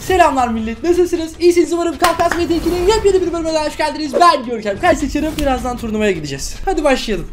Selamlar millet, nasılsınız? İyisiniz umarım. Kafkas Mete 2'nin yepyeni bir bölümüne hoş geldiniz. Ben Görkem. Kaç seçerim? Birazdan turnuvaya gideceğiz. Hadi başlayalım.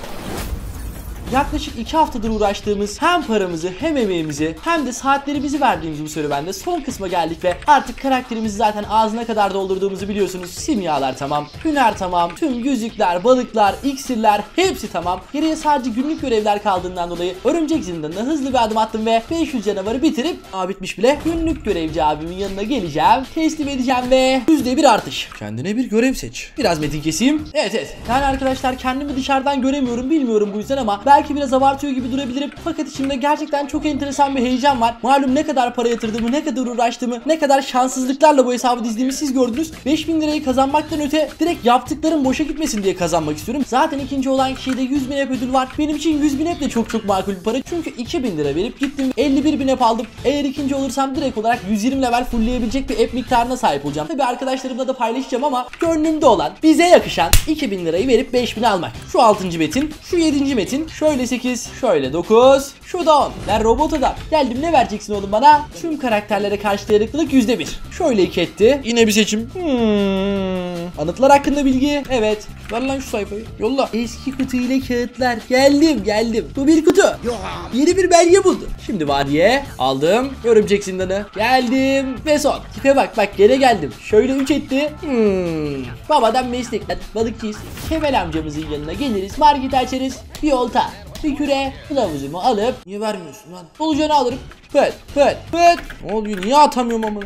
Yaklaşık 2 haftadır uğraştığımız hem paramızı hem emeğimizi hem de saatlerimizi verdiğimiz bu serüvende son kısma geldik ve artık karakterimizi zaten ağzına kadar doldurduğumuzu biliyorsunuz. Simyalar tamam, hüner tamam, tüm yüzükler, balıklar, iksirler hepsi tamam. Geriye sadece günlük görevler kaldığından dolayı örümcek zindanına hızlı bir adım attım ve 500 canavarı bitirip bitmiş bile. Günlük görevci abimin yanına geleceğim, teslim edeceğim ve %1 artış. Kendine bir görev seç. Biraz metin keseyim. Evet. Yani arkadaşlar kendimi dışarıdan göremiyorum, bilmiyorum bu yüzden ama belki biraz abartıyor gibi durabilirim. Fakat içimde gerçekten çok enteresan bir heyecan var. Malum ne kadar para yatırdığımı, ne kadar uğraştığımı, ne kadar şanssızlıklarla bu hesabı dizdiğimi siz gördünüz. 5000 lirayı kazanmaktan öte direkt yaptıklarım boşa gitmesin diye kazanmak istiyorum. Zaten ikinci olan kişiye de 100.000 hep ödül var. Benim için 100.000 hep de çok makul bir para. Çünkü 2000 lira verip gittim 51.000 hep aldım. Eğer ikinci olursam direkt olarak 120 level fullleyebilecek bir app miktarına sahip olacağım. Tabi arkadaşlarımla da paylaşacağım ama gönlümde olan, bize yakışan 2000 lirayı verip 5000'i almak. Şu 6. metin, şu 7. metin, şöyle 8, şöyle 9, şu da 10. Ben robot adam. Geldim, ne vereceksin oğlum bana? Tüm karakterlere karşı dayanıklılık %1. Şöyle 2 etti. Yine bir seçim. Anıtlar hakkında bilgi. Evet. Ver lan şu sayfayı. Yolla. Eski kutu ile kağıtlar. Geldim. Bu bir kutu. Yeni bir belge buldum. Şimdi vadiye aldım. Örümcek zindanı. Geldim. Ve son. Tipe bak gene geldim. Şöyle 3 etti. Babadan meslekten balıkçıyız. Kemal amcamızın yanına geliriz. Market açarız. Bir olta, bir küre, kılavuzumu alıp niye vermiyorsun lan? Olacağını alırım. Pöt. Ne oluyor? Niye atamıyorum ama?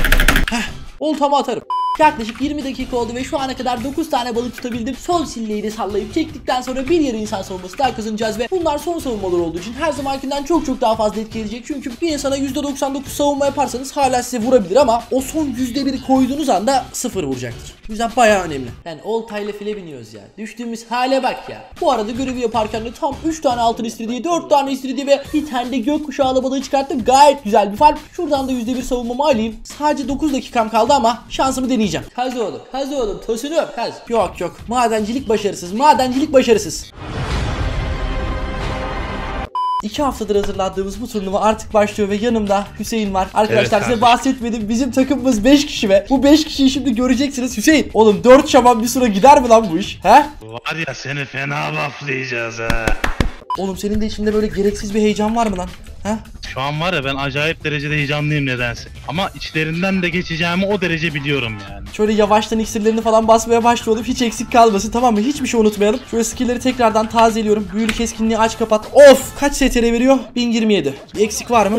Oltamı atarım. Yaklaşık 20 dakika oldu ve şu ana kadar 9 tane balık tutabildim. Son silleyi de sallayıp çektikten sonra bir yarı insan savunması daha kazanacağız ve bunlar son savunmalar olduğu için her zamankinden çok daha fazla etki edecek. Çünkü bir insana %99 savunma yaparsanız hala size vurabilir ama o son %1'i koyduğunuz anda 0 vuracaktır. Bu yüzden bayağı önemli. Yani oltayla file biniyoruz ya. Düştüğümüz hale bak ya. Bu arada görevi yaparken de tam 3 tane altın istiridye, 4 tane istiridye ve bir tane de gökkuşağı balığı çıkarttım. Gayet güzel bir farm. Şuradan da %1 savunmamı alayım. Sadece 9 dakikam kaldı ama şansımı deneyeceğim. Kaz oğlum, tosunum, kaz. Yok. Madencilik başarısız. 2 haftadır hazırladığımız bu turnuva artık başlıyor ve yanımda Hüseyin var. Arkadaşlar evet, size bahsetmedim. Bizim takımımız 5 kişi ve bu 5 kişiyi şimdi göreceksiniz. Hüseyin, oğlum 4 şaman bir süre gider mi lan bu iş? He? Var ya, seni fena bufflayacağız ha. Oğlum senin de içinde böyle gereksiz bir heyecan var mı lan? He? Şu an var ya, ben acayip derecede heyecanlıyım nedense. Ama içlerinden de geçeceğimi o derece biliyorum yani. Şöyle yavaştan iksirlerini falan basmaya başlayalım. Hiç eksik kalmasın, tamam mı? Hiçbir şey unutmayalım. Şöyle skill'leri tekrardan tazeliyorum. Büyülü keskinliği aç kapat. Of! Kaç STR veriyor? 1027. Bir eksik var mı?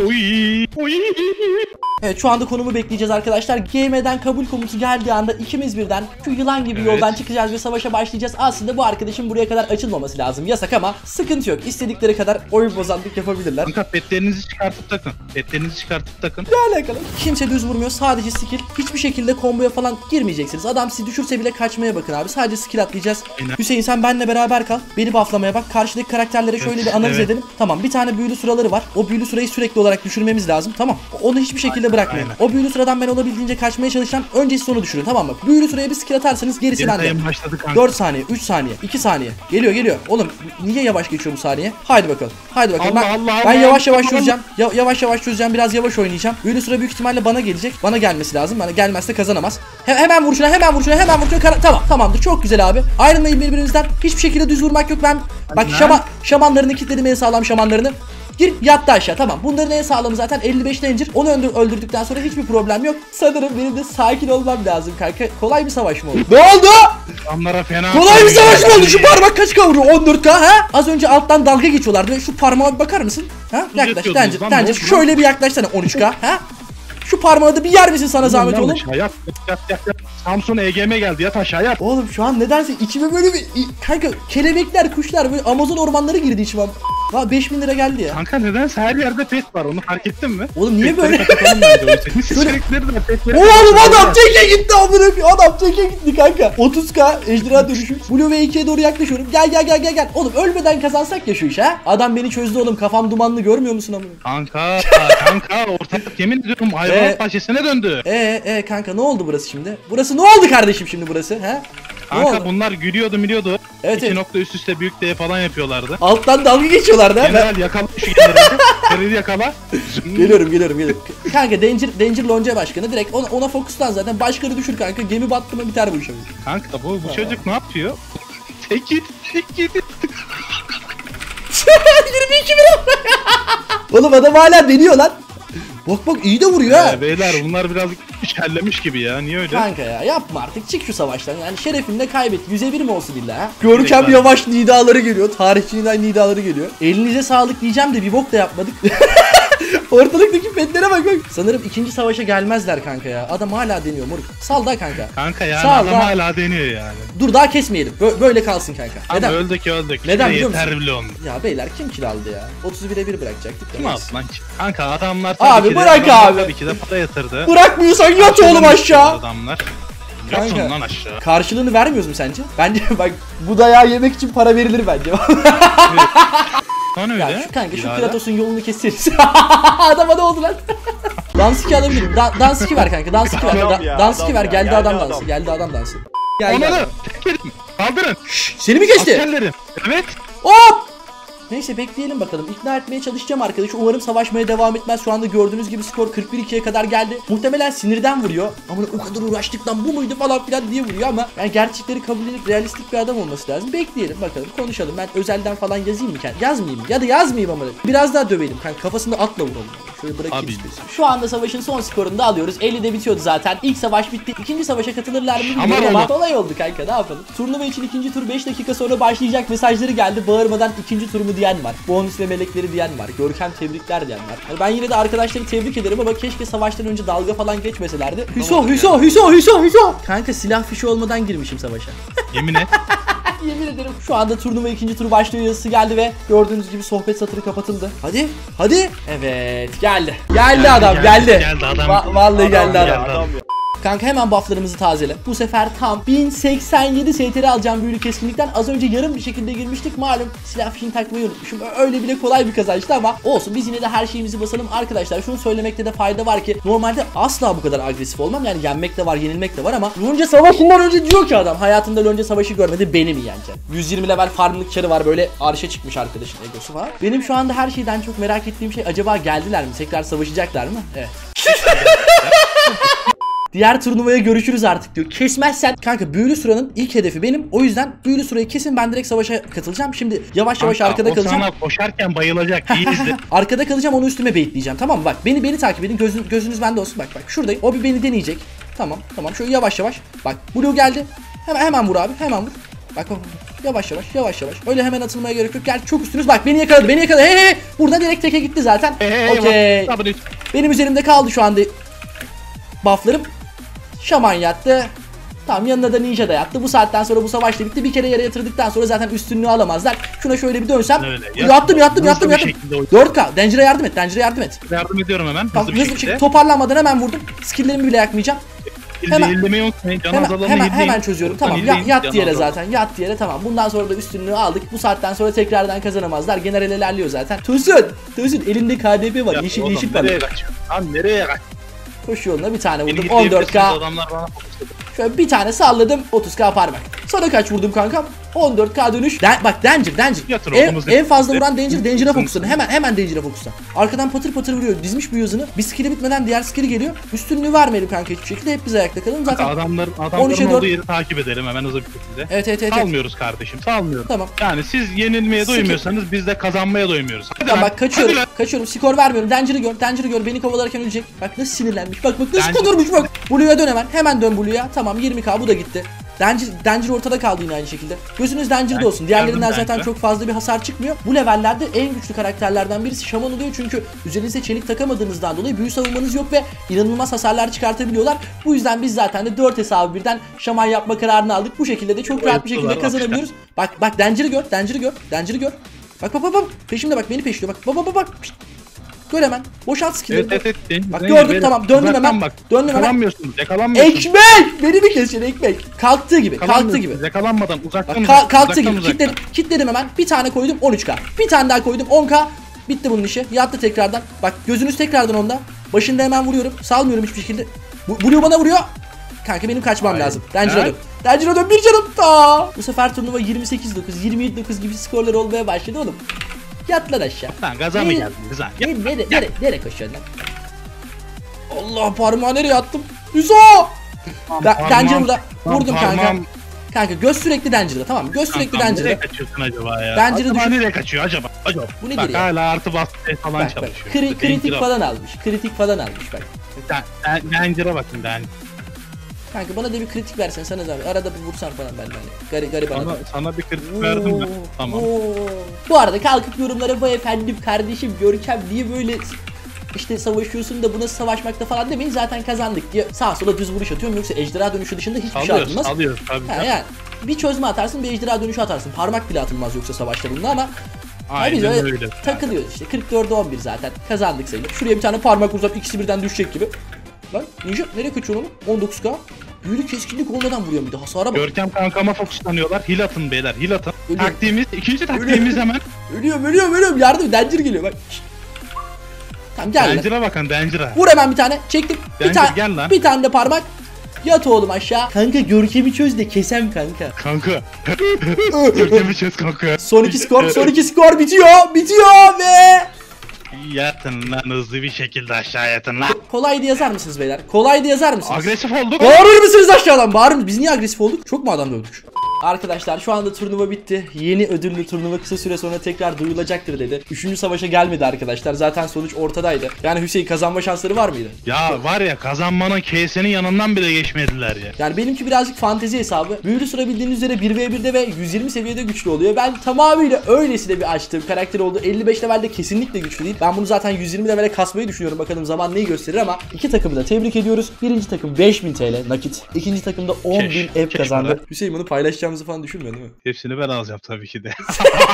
Evet, şu anda konumu bekleyeceğiz arkadaşlar. GM'den kabul komutu geldiği anda ikimiz birden şu yılan gibi yoldan çıkacağız ve savaşa başlayacağız. Aslında bu arkadaşın buraya kadar açılmaması lazım. Yasak ama sıkıntı yok. İstedikleri kadar oyun bozanlık yapabilirler. Kanka petlerinizi çıkartıp takın. Ne alakalı? Kimse düz vurmuyor. Sadece skill. Hiçbir şekilde komboya falan girmeyeceksiniz. Adam sizi düşürse bile kaçmaya bakın abi. Sadece skill atlayacağız. Aynen. Hüseyin, sen benimle beraber kal. Beni bufflamaya bak. Karşıdaki karakterlere şöyle bir analiz edelim. Tamam, bir tane büyülü sıraları var. O büyülü sırayı sürekli olarak düşürmemiz lazım. Tamam. Onu hiçbir şekilde bırakmayın. O büyülü sıradan ben olabildiğince kaçmaya çalışacağım. Önce siz onu düşürün, tamam mı? Büyülü sıraya bir skill atarsanız gerisi bende. 4 saniye, 3 saniye, 2 saniye. Geliyor. Oğlum niye yavaş geçiyor bu saniye? Haydi bakalım. Ben yavaş çözeceğim. Yavaş çözeceğim. Biraz yavaş oynayacağım. Büyülü sıra büyük ihtimalle bana gelecek. Bana gelmesi lazım. Bana gelmezse kazanamaz. Hemen vur şuna. Tamamdır. Çok güzel abi. Ayrılmayın birbirinizden. Hiçbir şekilde düz vurmak yok. Bak şamanlarını kilitledim, en sağlam şamanlarını. Gir, yattı aşağı, tamam. Bunların en sağlamı zaten 55 incir. Onu öldürdükten sonra hiçbir problem yok. Sanırım benim de sakin olmam lazım kanka. Kolay bir savaş mı oldu? Ne oldu? Kolay bir savaş mı oldu? Şu parmak kaç kavuruyor? 14k ha? Az önce alttan dalga geçiyorlardı. Şu parmağa bir bakar mısın? Ha? Yaklaş. Bence şöyle bir yaklaşsana, 13k ha? Şu parmağı da bir yer misin sana zahmet oğlum? Yat. Samsun EGM geldi, yat aşağı yat. Oğlum şu an nedense içime böyle bir kanka kelebekler, kuşlar, böyle Amazon ormanları girdi içime. 5000 lira geldi ya. Kanka nedense her yerde pet var, onu fark ettin mi? Oğlum niye böyle? Şöyle... Oğlum adam teke gitti amına. Adam teke gitti kanka. 30k ejderha dönüşü. Blue ve 2'ye doğru yaklaşıyorum. Gel. Oğlum ölmeden kazansak ya şu iş ha. Adam beni çözdü oğlum. Kafam dumanlı, görmüyor musun amına? Kanka ortalık yemin ediyorum hayvanat bahçesine döndü. Kanka ne oldu burası şimdi? Burası ne oldu kardeşim şimdi burası ha? Kanka bunlar gülüyordu. Evet, 2 evet. nokta üst üste büyük D falan yapıyorlardı. Alttan dalga geçiyorlardı ha. General yakala şu generali. Generali yakala. Geliyorum. Kanka Danger Lonca başkanı direkt ona fokuslan zaten. Başkanı düşür kanka. Gemi battı mı biter bu iş. Kanka bu çocuk ne yapıyor? Tek git. 22 bin. Oğlum adam hala deniyor lan. Bak iyi de vuruyor ha. Beyler bunlar biraz şerlemiş gibi ya. Niye öyle? Kanka ya yapma artık, çık şu savaştan. Yani şerefinle kaybet. 1'e 1 mi olsun illa ha? Görkem Direkt Yavaş nidaları geliyor. Tarihçinin nidaları geliyor. Elinize sağlık diyeceğim de bir bok da yapmadık. Ortalıktaki petlere bak. Sanırım 2. savaşa gelmezler kanka ya. Adam hala deniyor moruk. Sal da kanka. Kanka yani Sağ ol, adam daha- hala deniyor yani. Dur daha kesmeyelim. Böyle kalsın kanka. Ama Neden? öldük. Neden Şimdi biliyor musun? yeter bile oldu. Ya beyler kim kill aldı ya? 31'e 1 bırakacaktık. Kim aldı lan ki? Kanka adamlar Abi ki de- bırak adamlar abi. Tabii ki de para yatırdı. Bırakmıyorsan yat oğlum aşağı. Adamlar. Kanka. Yatın lan aşağı. Karşılığını vermiyoruz mu sence? Bence bak bu dayağı yemek için para verilir bence. Lan öyle. Ya şu kanka şu Birader. Kratos'un yolunu keseriz. Adama ne oldu lan? Dansiki alabilirim. Dansiki ver kanka. Dansiki ver. Adam ya, Dansiki adam ver. ya, Geldi geldi adam adam. dansı. Geldi adam dansı. Geldi Onları adam. tek yedim. Kaldırın. Seni mi kesti? Askerlerim. Evet. Hop! Neyse bekleyelim bakalım. İkna etmeye çalışacağım arkadaşı. Umarım savaşmaya devam etmez. Şu anda gördüğünüz gibi skor 41-2'ye kadar geldi. Muhtemelen sinirden vuruyor. Ama o kadar uğraştık lan bu muydu falan filan diye vuruyor ama yani gerçekleri kabul edip realistik bir adam olması lazım. Bekleyelim bakalım, konuşalım. Ben özelden falan yazayım mı? Yazmayayım mı? Ya da yazmayayım ama. Biraz daha dövelim. Kanka kafasında atla vuralım. Şöyle bırakayım Abi. istiyorsan. Şu anda savaşın son skorunu da alıyoruz. 50'de bitiyordu zaten. İlk savaş bitti. İkinci savaşa katılırlar mı bilmiyorum Aman ama oğlum. kolay oldu kanka, ne yapalım. Turnuva için ikinci tur 5 dakika sonra başlayacak mesajları geldi. Bağırmadan ikinci tur mu diyen var. Bonus ve melekleri diyen var. Görkem tebrikler diyen var. Yani ben yine de arkadaşları tebrik ederim ama keşke savaştan önce dalga falan geçmeselerdi. Hüso. Kanka silah fişi olmadan girmişim savaşa. Yemin et. Yemin ederim. Şu anda turnuva ikinci turu başlıyor yazısı geldi ve gördüğünüz gibi sohbet satırı kapatıldı. Hadi. Evet geldi. Geldi adam. Geldi adam. Vallahi geldi Adam adam. geldi. Adam ya. Kanka hemen bufflarımızı tazele. Bu sefer tam 1087 STR alacağım büyülü keskinlikten. Az önce yarım bir şekilde girmiştik. Malum silah fişini takmayı unutmuşum. Öyle bile kolay bir kazançtı ama olsun, biz yine de her şeyimizi basalım. Arkadaşlar şunu söylemekte de fayda var ki normalde asla bu kadar agresif olmam. Yani yenmek de var, yenilmek de var ama Lonca Savaşı'ndan önce diyor ki adam hayatında Lonca Savaşı görmedi, beni mi yenecek? 120 level farmlık çarı var, böyle arşa çıkmış arkadaşın egosu var. Benim şu anda her şeyden çok merak ettiğim şey, acaba geldiler mi? Tekrar savaşacaklar mı? Evet. Diğer turnuvaya görüşürüz artık diyor. Kesmezsen kanka büyülü suranın ilk hedefi benim. O yüzden büyülü surayı kesin, ben direkt savaşa katılacağım. Şimdi yavaş yavaş Kanka, arkada o kalacağım. sana koşarken bayılacak. İyi izle. Arkada kalacağım, onu üstüme baitleyeceğim. Tamam mı? Bak beni takip edin. Gözünüz bende olsun. Bak şuradayım. O bir beni deneyecek. Tamam. Şöyle yavaş. Bak Blue geldi. Hemen vur abi. Hemen vur. Bak. Yavaş. Öyle hemen atılmaya gerek yok. Gel çok üstünüz. Bak beni yakaladı. Hey. Burada direkt teke gitti zaten. Okey. Benim üzerimde kaldı şu anda bufflarım. Şaman yattı. Tamam, yanına da ninja da yattı. Bu saatten sonra bu savaş da bitti. Bir kere yere yatırdıktan sonra zaten üstünlüğü alamazlar. Şuna şöyle bir dönsem. Öyle. Yattım. Hızlı bir şekilde oyun. 4K. Danger'a yardım et. Yardım ediyorum hemen. Tamam, Hızlı bir şekilde. toparlanmadan hemen vurdum. Skill'lerimi bile yakmayacağım. Hemen- Hemen, unutmayın. Can azalığını Hemen izleyin. çözüyorum. Lütfen Tamam. izleyin, Yat can yere azalığını. zaten. Yat yere, tamam. Bundan sonra da üstünlüğü aldık. Bu saatten sonra tekrardan kazanamazlar. General ilerliyor zaten. Tosun elinde KDP var. Ya Yeşil oğlum, yeşil nereye var. kaçıyorsun? Lan nereye kaç? Koşu yoluna bir tane Beni vurdum. gitmeyebilirsiniz, 14K. adamlar bana fokusladı. Şöyle bir tane salladım, 30K parmak. Sana kaç vurdum kankam? 14K dönüş. Bak Danger. Yatır En, oğlum, en fazla hızlı. vuran Danger'a fokuslanın. Hemen Danger'a fokuslan. Arkadan patır vuruyor. Dizmiş bu yazını. Bir skill'i bitmeden diğer skill'i geliyor. Üstünlüğü vermeyelim kanka hiçbir şekilde. Hep biz ayakta kalalım. Zaten Adamların 13'e 4. olduğu yeri takip edelim hemen hızlı bir şekilde. Evet. Salmıyoruz kardeşim, salmıyoruz. Tamam. Yani siz yenilmeye doymuyorsanız biz de kazanmaya doymuyoruz. Hadi Tamam lan, bak kaçıyorum. hadi lan. Kaçıyorum. Skor vermiyorum. Danger'ı gör. Beni kovalarken ölecek. Bak nasıl sinirlenmiş. Bak nasıl Danger- kudurmuş bak. Blue'ya dön hemen. Hemen dön Blue'ya. Tamam 20K bu da gitti. Danger ortada kaldı yine aynı şekilde. Gözünüz Danger'da olsun. Diğerlerinden Yardım zaten Danger'a. çok fazla bir hasar çıkmıyor. Bu levellerde en güçlü karakterlerden birisi Şaman oluyor çünkü üzerinize çelik takamadığınızdan dolayı büyü savunmanız yok ve inanılmaz hasarlar çıkartabiliyorlar. Bu yüzden biz zaten de 4 hesabı birden Şaman yapma kararını aldık. Bu şekilde de çok rahat bir şekilde Bayıldılar kazanabiliyoruz. Bak Danger'ı gör. Bak. Peşimde bak, beni peşliyor. Bak. Pişt. Gör hemen. Boşalt skill'leri. Evet. Bak gördüm, tamam. Döndüm Uzaktan hemen. bak. Döndüm hemen. Yakalanmıyorsunuz. Ekmek! Beni mi keseceksin ekmek? Kalktığı gibi. Yakalanmadan uzaktan Bak kalktığı gibi. uzaktan. Kitledim hemen. Bir tane koydum 13K. Bir tane daha koydum 10K. Bitti bunun işi. Yattı tekrardan. Bak gözünüz tekrardan onda. Başında hemen vuruyorum. Salmıyorum hiçbir şekilde. Blue bana vuruyor. Kanka benim kaçmam Hayır. lazım. Danger'a Evet. Dancıra dön, bir canım. Bu sefer turnuva 28-9, 27-9 gibi skorlar olmaya başladı oğlum. Yat lan aşağı. Lan gaza mı geldin Rıza? Nereye koşuyorsun lan? Allah, parmağı nereye attım? Hüso! Dancıra burada. Vurdum kanka. Kanka göz sürekli Danger'da, tamam mı? Göz sürekli Danger'da. Nereye kaçıyorsun acaba ya? Danger'ı düşün. Nereye kaçıyor acaba? Bu nedir bak, ya? hala artı bastı falan Bak, çalışıyor. kritik falan almış. Kritik falan almış bak. Danger'a bakın Danger. Kanka bana da bir kritik versen sana zahmet. Arada bir vursan falan ben hani. Gariban. Sana bir kritik verdim ben. Tamam. Bu arada kalkıp yorumlara vay efendim kardeşim Görkem niye böyle işte savaşıyorsun da bu nasıl savaşmakta falan demeyin, zaten kazandık diye sağa sola düz vuruş atıyorum, yoksa ejderha dönüşü dışında hiçbir şey atılmaz. Alıyoruz tabii. Yani bir çözme atarsın, bir ejderha dönüşü atarsın, parmak bile atılmaz yoksa savaşta bununla, ama aynen öyle. Takılıyoruz işte, 44'e 11 zaten kazandık sayılır. Şuraya bir tane parmak uzat, ikisi birden düşecek gibi. Lan Ninja nereye kaçıyorsun oğlum? 19k. Yürü, keskinlik olmadan vuruyorum, bir de hasara bak. Görkem kankama fokuslanıyorlar. Heal atın beyler, heal atın. İkinci taktiğimiz hemen. Ölüyorum, yardım, Danger geliyor bak. Tamam gel. Danger'a bakın, Danger'a. Vur hemen bir tane, çektim. Gel lan. Bir tane de parmak. Yat oğlum aşağı. Kanka Görkem'i çöz de kesem kanka. Kanka. Görkem'i çöz kanka. Son iki skor bitiyor ve yatın lan, hızlı bir şekilde aşağı yatın lan. kolaydı yazar mısınız beyler? Kolaydı yazar mısınız? Agresif olduk. Bağırır mısınız aşağıdan? Bağırır mısınız? Biz niye agresif olduk? Çok mu adam dövdük? Arkadaşlar şu anda turnuva bitti. Yeni ödüllü turnuva kısa süre sonra tekrar duyulacaktır dedi. 3. savaşa gelmedi arkadaşlar. Zaten sonuç ortadaydı. Yani Hüseyin, kazanma şansları var mıydı? Ya var ya, kazanmanın KS'nin yanından bile geçmediler ya. Yani benimki birazcık fantezi hesabı. Büyülü sıra bildiğiniz üzere 1v1'de ve 120 seviyede güçlü oluyor. Ben tamamıyla öylesine bir açtığım karakter oldu. 55 levelde kesinlikle güçlü değil. Ben bunu zaten 120 levele kasmayı düşünüyorum. Bakalım zaman neyi gösterir, ama iki takımı da tebrik ediyoruz. Birinci takım 5000 TL nakit. İkinci takımda 10.000 ev kazandı. Hüseyin, bunu paylaşacağımızı falan düşünmüyor değil mi? Hepsini ben alacağım tabii ki de.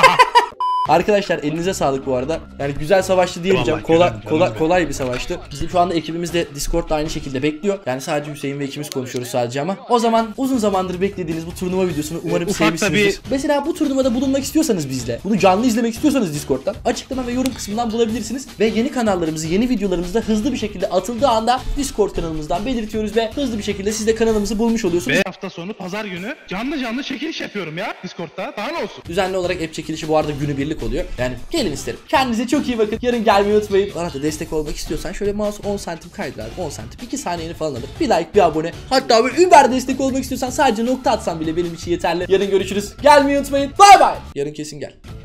Arkadaşlar elinize sağlık bu arada. Yani güzel savaştı diyemeyeceğim. Kolay bir savaştı. Bizim şu anda ekibimiz de Discord'da aynı şekilde bekliyor. Yani sadece Hüseyin ve ikimiz konuşuyoruz sadece ama. O zaman uzun zamandır beklediğiniz bu turnuva videosunu umarım sevmişsinizdir. Mesela bu turnuvada bulunmak istiyorsanız bizle, bunu canlı izlemek istiyorsanız Discord'dan açıklama ve yorum kısmından bulabilirsiniz. Ve yeni kanallarımızı, yeni videolarımızı da hızlı bir şekilde atıldığı anda Discord kanalımızdan belirtiyoruz ve hızlı bir şekilde siz de kanalımızı bulmuş oluyorsunuz. Ve hafta sonu pazar günü canlı çekiliş yapıyorum ya Discord'da. Daha ne olsun? Düzenli olarak app çekilişi bu arada günübirlik oluyor. Yani gelin isterim. Kendinize çok iyi bakın. Yarın gelmeyi unutmayın. Bana da destek olmak istiyorsan şöyle mouse 10 santim kaydır abi. 10 santim. 2 saniyeni falan alır. Bir like, bir abone. Hatta bir Uber destek olmak istiyorsan sadece nokta atsan bile benim için yeterli. Yarın görüşürüz. Gelmeyi unutmayın. Bay bay. Yarın kesin gel.